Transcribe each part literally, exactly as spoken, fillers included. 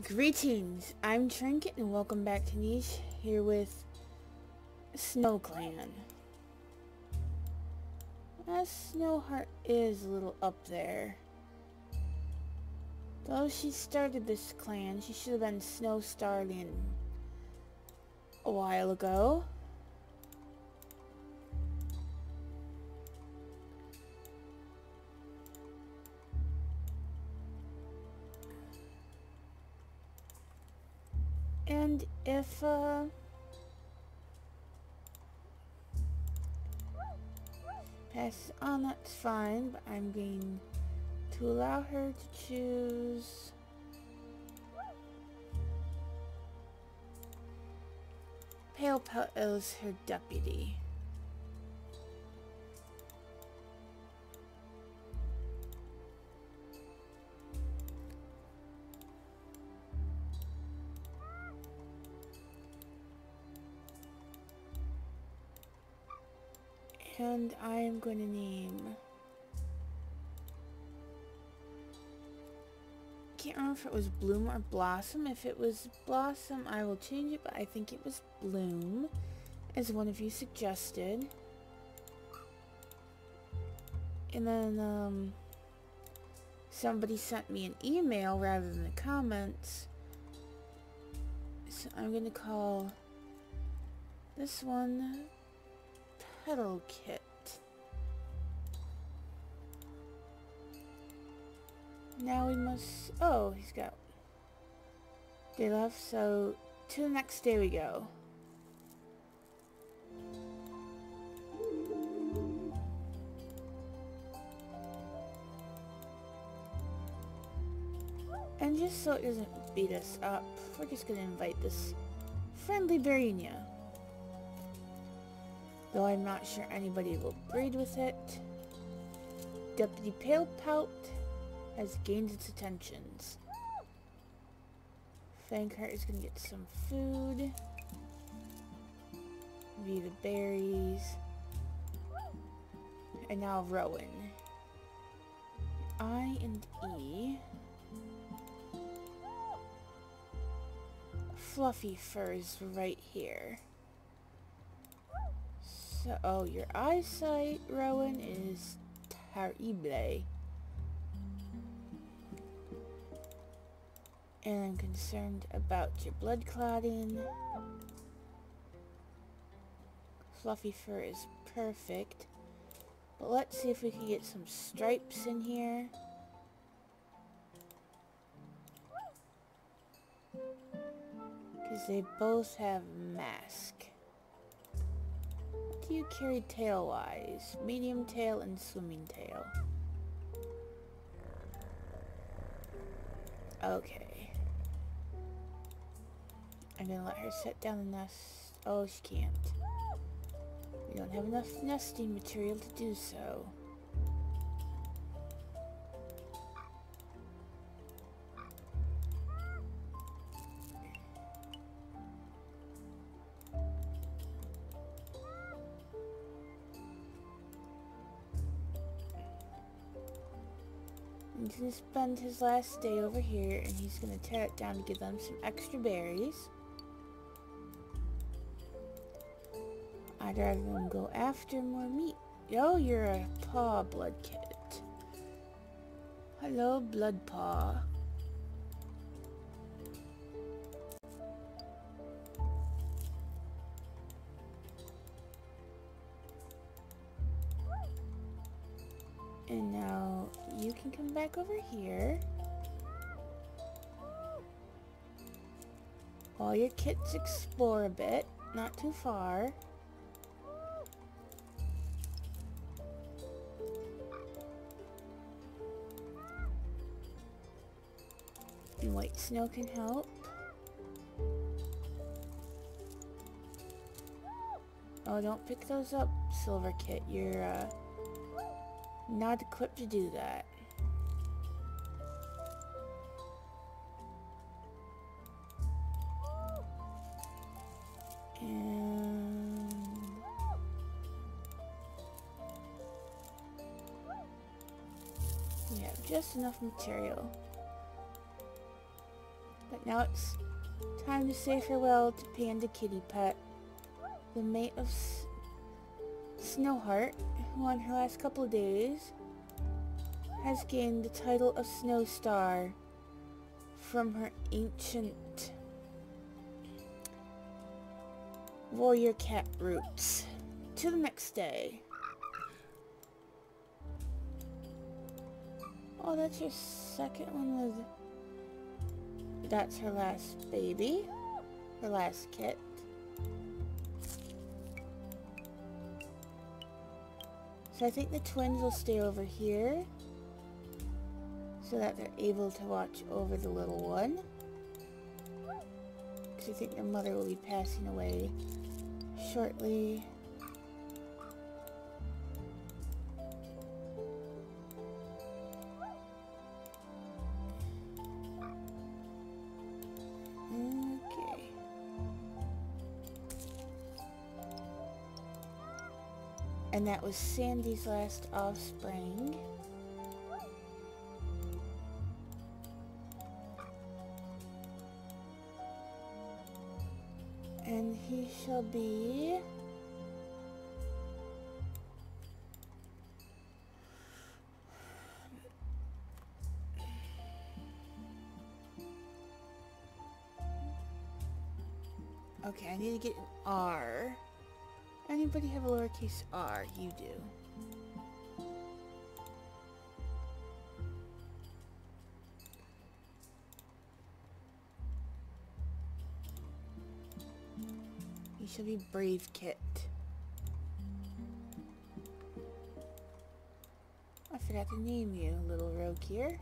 Greetings, I'm Trinket and welcome back to Niche, here with Snow Clan. As Snowheart is a little up there. Though she started this clan, she should have been Snow Starling a while ago. And if, uh... pass on, that's fine, but I'm going to allow her to choose... Pale Pelt as her deputy. And I am going to name... Can't remember if it was Bloom or Blossom. If it was Blossom, I will change it, but I think it was Bloom, as one of you suggested. And then, um... somebody sent me an email rather than the comments. So I'm going to call this one Petal Kit. Now we must... Oh, he's got... Day left, so to the next day we go. And just so it doesn't beat us up, we're just gonna invite this friendly Barinia. Though I'm not sure anybody will breed with it. Deputy Pale Pelt has gained its attentions. Fangheart is going to get some food. View the berries. And now Rowan. I and E. Fluffy Fur is right here. So, oh, your eyesight, Rowan, is terrible. And I'm concerned about your blood clotting. Fluffy Fur is perfect. But let's see if we can get some stripes in here. Because they both have mask. What do you carry tail-wise? Medium tail and swimming tail. Okay. I'm gonna let her set down the nest. Oh, she can't. We don't have enough nesting material to do so. He's gonna spend his last day over here, and he's gonna tear it down to give them some extra berries. I'd rather them go after more meat. Yo, you're a paw blood kit. Hello, blood paw. And now you can come back over here. While your kits explore a bit, not too far. And White Snow can help. Oh, don't pick those up, Silver Kit. You're, uh, not equipped to do that. And... we have just enough material. But Alright, now it's time to say farewell to Panda Kitty Pet, the mate of S Snowheart, who on her last couple of days has gained the title of Snow Star from her ancient warrior cat roots. To the next day. Oh, that's your second one with... That's her last baby. Her last kit. So I think the twins will stay over here so that they're able to watch over the little one. Because I think their mother will be passing away shortly. Okay. And that was Sandy's last offspring. And he shall be... Okay, I need to get an R. Anybody have a lowercase r? You do. You should be Brave Kit. I forgot to name you, little rogue here.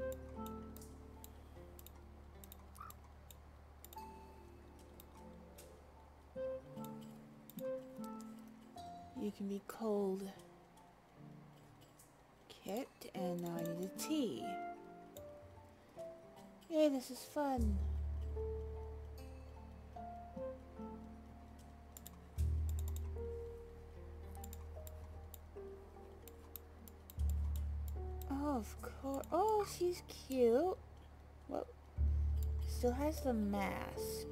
You can be Cold Kit, and now I need a T. Yay, this is fun. Oh, of course. Oh, she's cute. Well, still has the mask.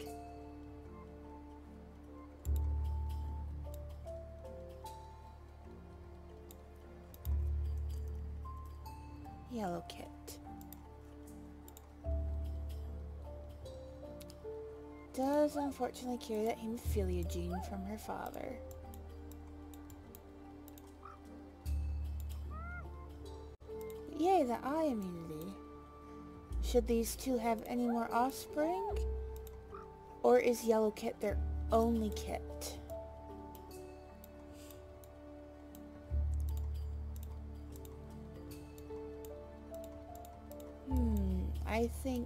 Yellow Kit. Does unfortunately carry that hemophilia gene from her father. Yay, the eye immunity. Should these two have any more offspring? Or is Yellow Kit their only kit? Hmm, I think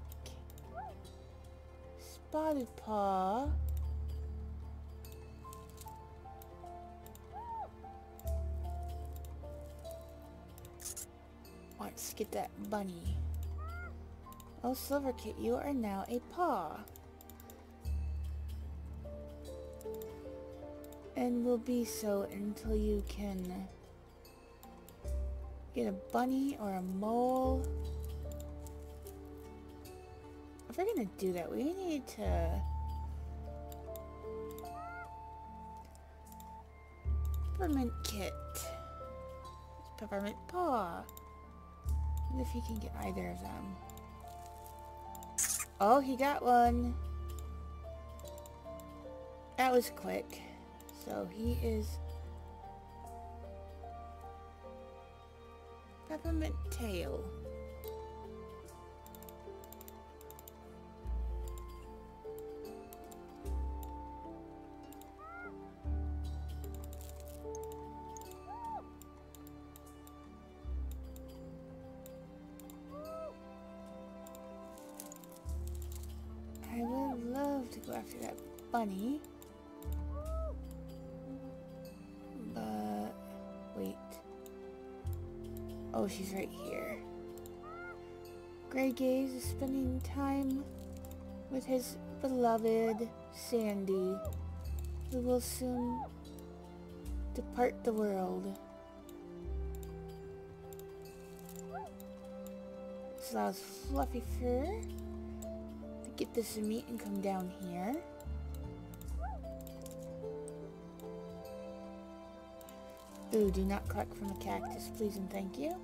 Spotted Paw wants to get that bunny. Oh, Silver Kit, you are now a paw. And will be so until you can get a bunny or a mole. If we're gonna do that, we need to Peppermint Kit. Peppermint Paw. And if he can get either of them. Oh, he got one. That was quick. So he is Peppermint Tail. I would love to go after that bunny. But wait. Oh, she's right here. Grey Gaze is spending time with his beloved Sandy, who will soon depart the world. This allows Fluffy Fur to get this meat and come down here. Ooh, do not collect from a cactus, please and thank you.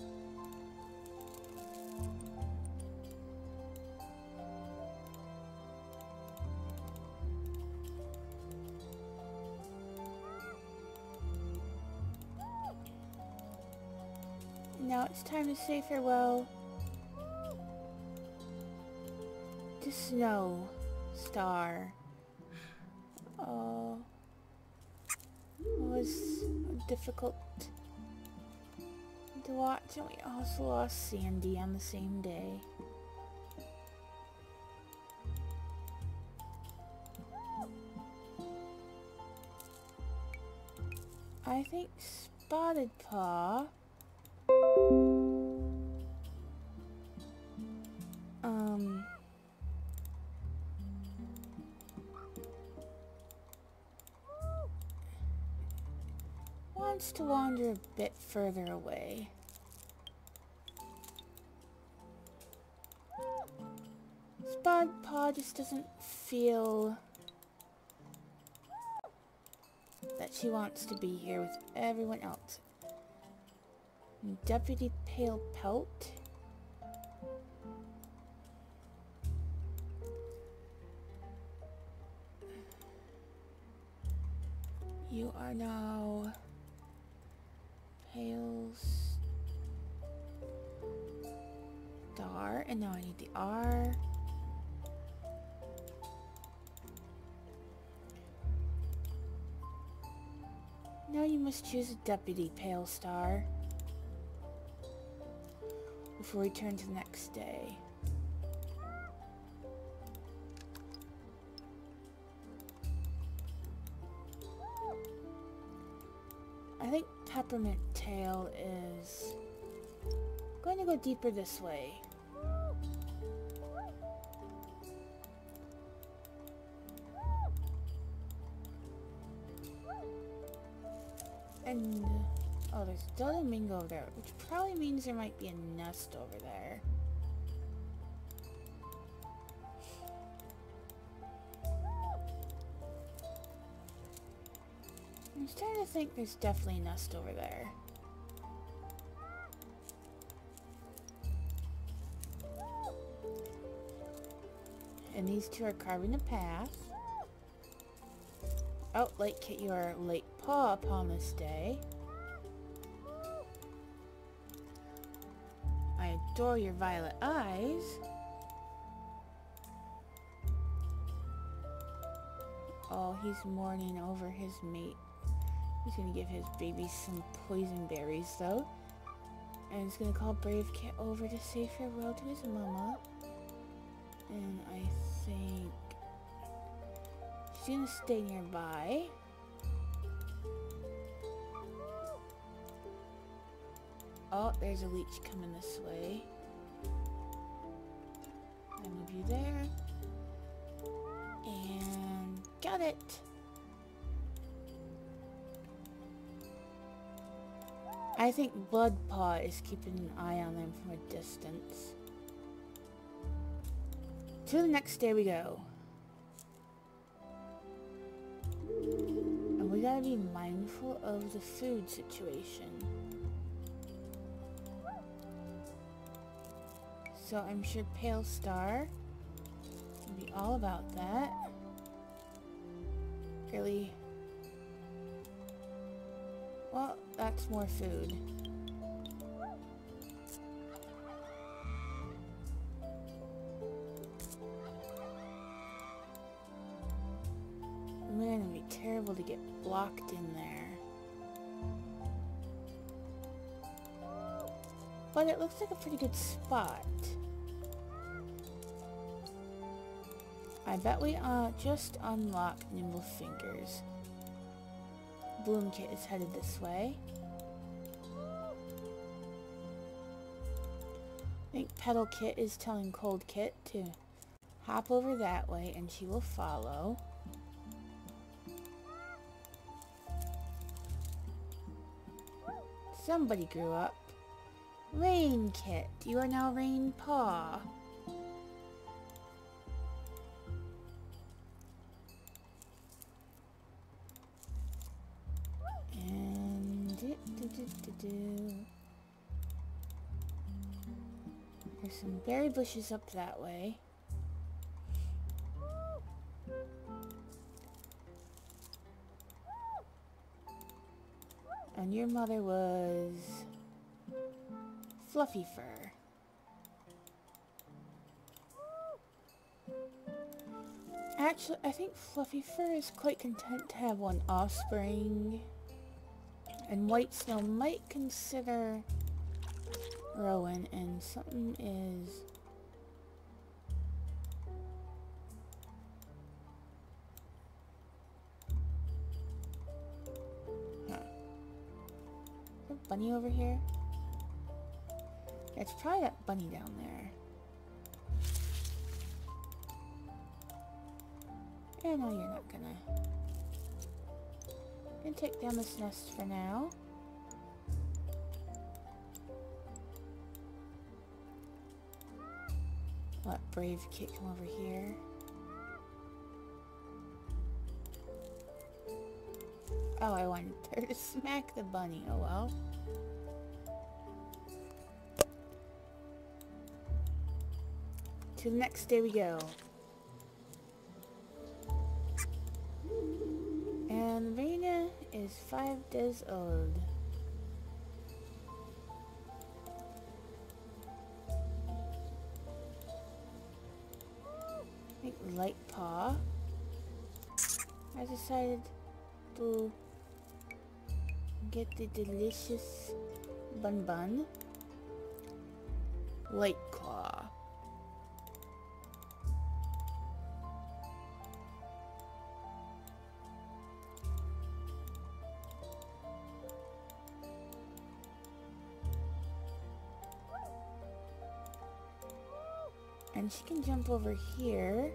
Now it's time to say farewell to Snow Star. Oh, it was difficult to watch, and we also lost Sandy on the same day. I think Spotted Paw um wants to wander a bit further away. Spotted Paw just doesn't feel that she wants to be here with everyone else. Deputy Pale Pelt. You are now Pale Star, and now I need the R. Now you must choose a Deputy Pale Star before we turn to the next day. I think Peppermint Tail is going to go deeper this way. And, oh, there's Dolamingo over there, which probably means there might be a nest over there. I'm starting to think there's definitely a nest over there. And these two are carving a path. Oh, Late Kit, you are late paw upon this day. I adore your violet eyes. Oh, he's mourning over his mate. He's gonna give his baby some poison berries, though. And he's gonna call Brave Kit over to say farewell to his mama. And I think she's gonna stay nearby. Oh, there's a leech coming this way. I'll move you there. And got it! I think Bloodpaw is keeping an eye on them from a distance. To the next day we go. And we gotta be mindful of the food situation. So I'm sure Pale Star will be all about that. Really? Well, that's more food. Man, it'd be terrible to get blocked in there. But it looks like a pretty good spot. I bet we uh, just unlocked Nimble Fingers. Bloom Kit is headed this way. I think Petal Kit is telling Cold Kit to hop over that way and she will follow. Somebody grew up. Rain Kit, you are now Rain Paw. do, do, do. There's some berry bushes up that way. And your mother was Fluffy Fur. Actually, I think Fluffy Fur is quite content to have one offspring. And White Snow might consider Rowan, and something is... Huh. Is there a bunny over here? It's probably that bunny down there. Yeah, no, you're not gonna. Gonna take down this nest for now. Let Brave Kit come over here. Oh, I wanted her to smack the bunny. Oh well. To the next day we go. And Raina is five days old. Make Light Paw. I decided to get the delicious Bun Bun. Light Claw. And she can jump over here.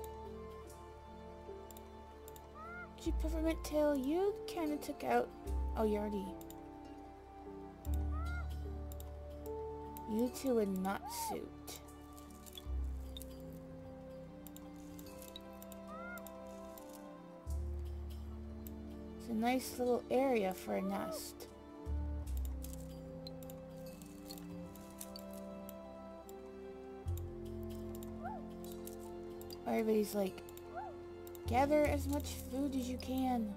Gee, Peppermint Tail, you kind of took out... Oh, you already... You two would not suit. It's a nice little area for a nest. Everybody's like, gather as much food as you can.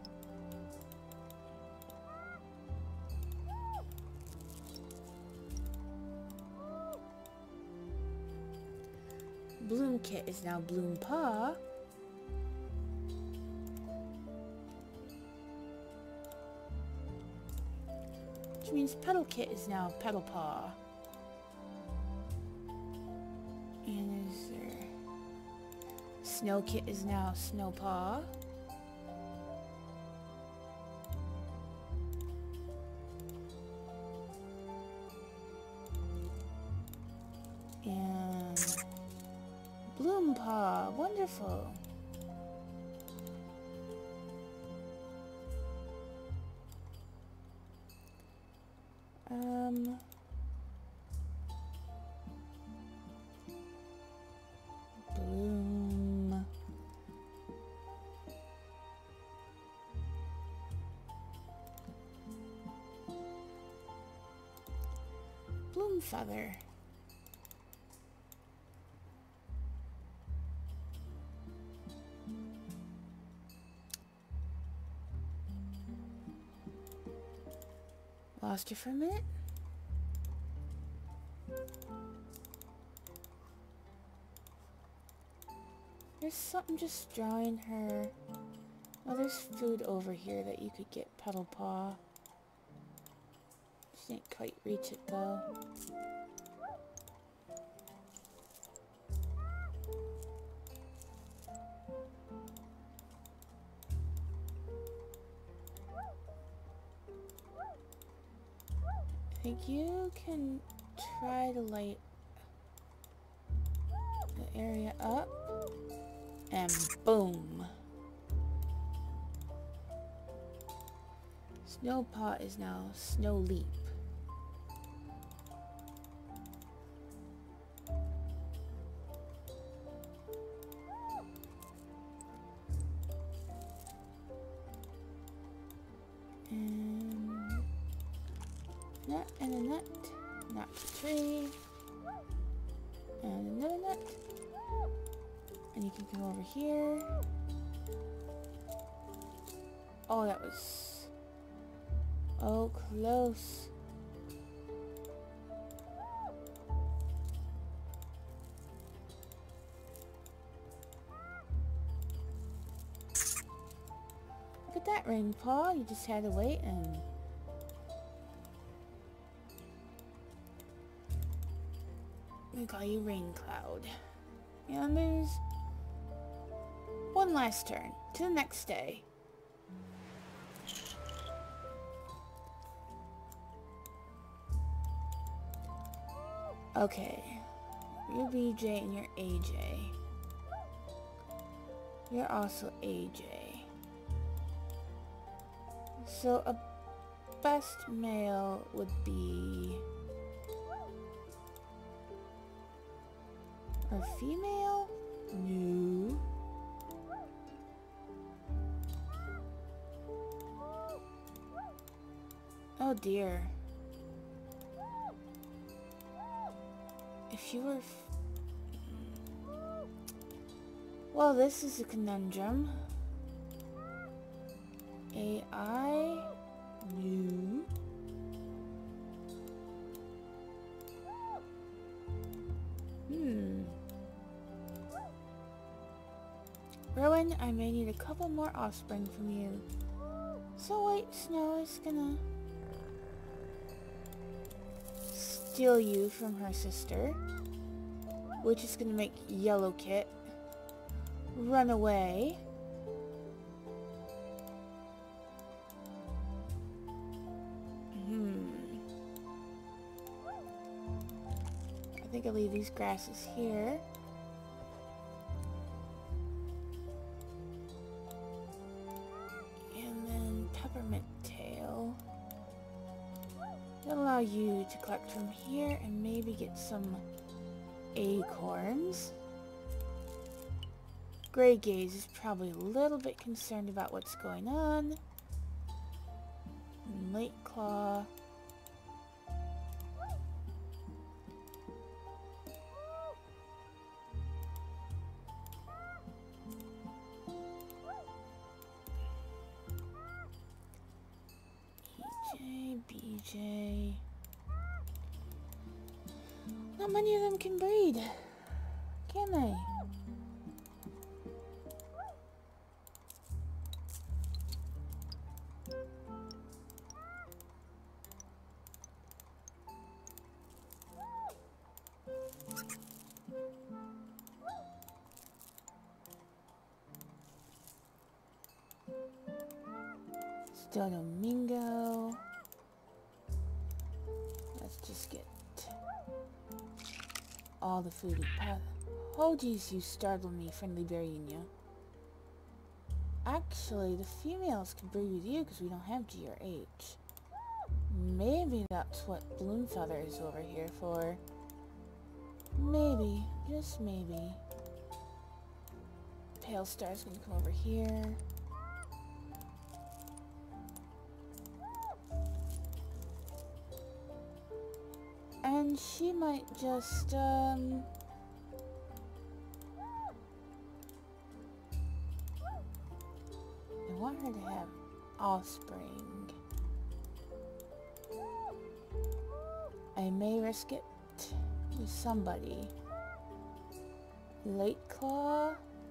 Bloom Kit is now Bloom Paw. Which means Petal Kit is now Petal Paw. And is there... Snow Kit is now Snow Paw. And Bloom Paw, wonderful. Um Bloom Bloom Feather. Lost you for a minute? There's something just drawing her. Oh, there's food over here that you could get, Petal Paw. She didn't quite reach it though. I think you can try to light the area up, and boom. Snow Paw is now Snow Leap. And Nut and a nut. Nut tree. And another nut. And you can come over here. Oh, that was... Oh, close. Look at that, Rain Paw. You just had to wait and... We call you Rain Cloud. And there's one last turn to the next day. Okay, you're B J and you're A J. You're also A J. So a best male would be... A female? No. Oh dear. If you were... F well, this is a conundrum. A I? No. Hmm. Rowan, I may need a couple more offspring from you. So wait, Snow is gonna steal you from her sister, which is gonna make Yellow Kit run away. Hmm. I think I'll leave these grasses here. Peppermint tail. That'll allow you to collect from here and maybe get some acorns. Grey Gaze is probably a little bit concerned about what's going on. And Late Claw. B J. Not many of them can breed, can they? Still Domingo. Let's just get all the food we have. Oh geez, you startled me, Friendly Bearunia. Actually, the females can breed with you because we don't have G or H. Maybe that's what Bloomfeather is over here for. Maybe, just maybe. Pale Star's gonna come over here. And she might just, um... I want her to have offspring. I may risk it with somebody. Late Claw?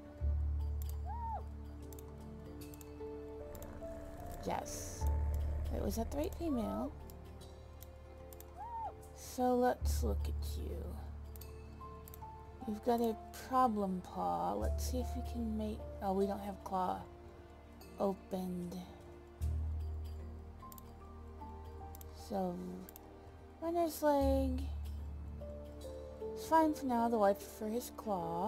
Yes. Wait, was that the right female? So let's look at you. You've got a problem paw. Let's see if we can make... Oh, we don't have claw opened. So, runner's leg. It's fine for now. The wife for his claw.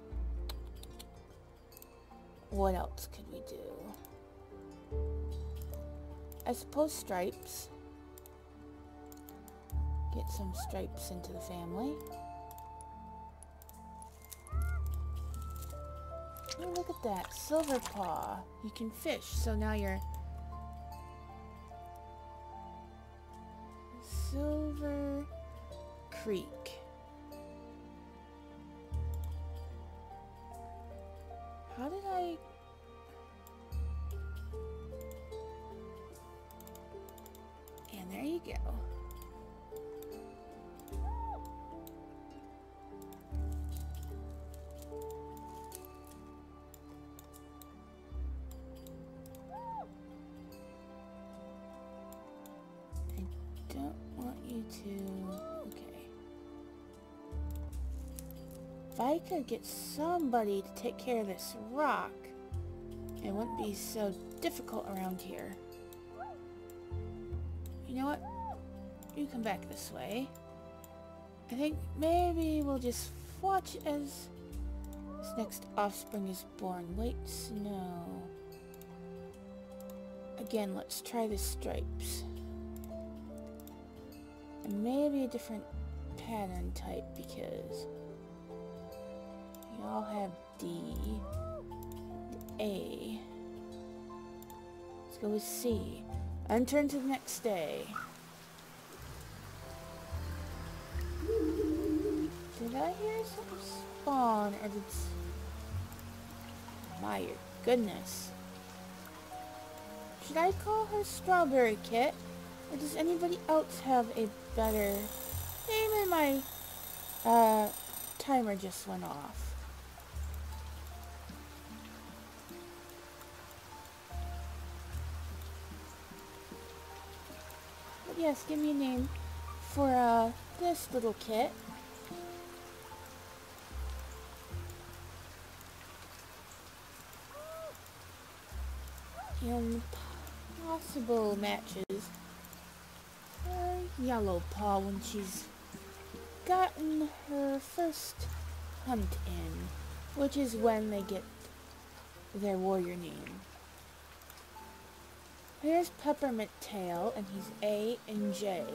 What else could we do? I suppose stripes. Get some stripes into the family. Oh, look at that. Silver Paw. You can fish, so now you're... Silver Creek. How did I... And there you go. I don't want you to... Okay. If I could get somebody to take care of this rock, it wouldn't be so difficult around here. You know what? You come back this way. I think maybe we'll just watch as this next offspring is born. White snow. Again, let's try the stripes. And maybe a different pattern type because you all have D, A. Let's go with C. And turn to the next day. Did I hear something spawn or did... My goodness. Should I call her Strawberry Kit? Or does anybody else have a better name? And my uh, timer just went off. But yes, give me a name for uh, this little kit. And possible matches for Yellow Paw when she's gotten her first hunt in, which is when they get their warrior name. Here's Peppermint Tail, and he's A and J.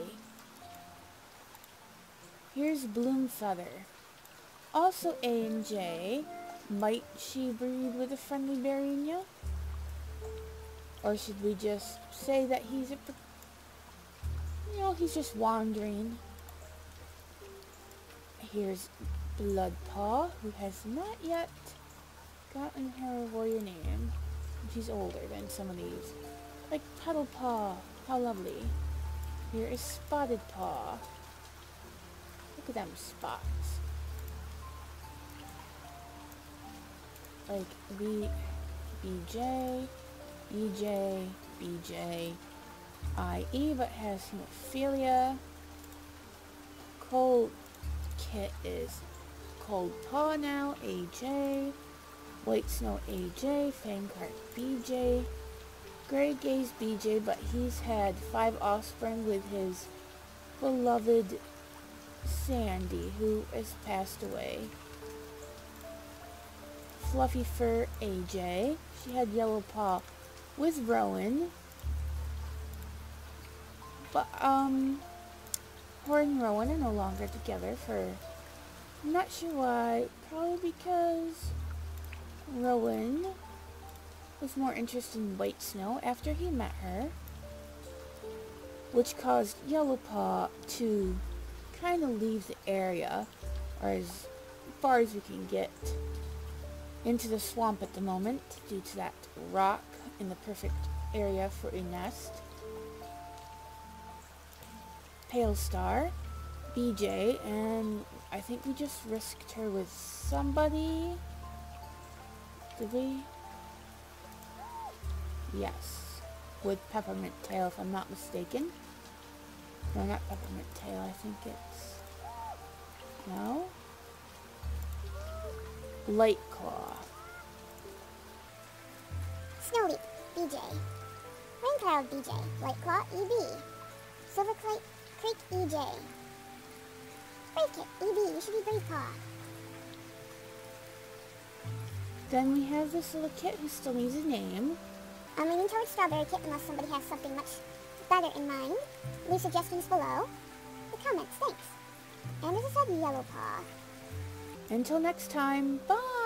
Here's Bloom Feather, also A and J. Might she breed with a friendly Barina? Or should we just say that he's a, you know, he's just wandering? Here's Bloodpaw, who has not yet gotten her warrior name. She's older than some of these. Like Petal Paw, how lovely. Here is Spotted Paw. Look at them spots. Like B, BJ. E J, B J, I E, but has hemophilia. Cold Kit is Cold Paw now, A J. White Snow, A J. Fangheart, B J. Grey Gaze, B J, but he's had five offspring with his beloved Sandy, who has passed away. Fluffy Fur, A J. She had Yellow Paw with Rowan, but um, her and Rowan are no longer together for, I'm not sure why, probably because Rowan was more interested in White Snow after he met her, which caused Yellow Paw to kind of leave the area, or as far as we can get, into the swamp at the moment due to that rock in the perfect area for a nest. Pale Star, B J, and I think we just risked her with somebody. Did we? Yes. With Peppermint Tail, if I'm not mistaken. No, not Peppermint Tail, I think it's... No? Light Claw. Snowy, B J. Raincloud, B J. Whiteclaw, E B. Silver Creek, E J. Brave Kit, E B. You should be Brave Paw. Then we have this little kit who still needs a name. I'm leaning towards Strawberry Kit unless somebody has something much better in mind. Leave suggestions below. The comments, thanks. And as I said, Yellow Paw. Until next time, bye!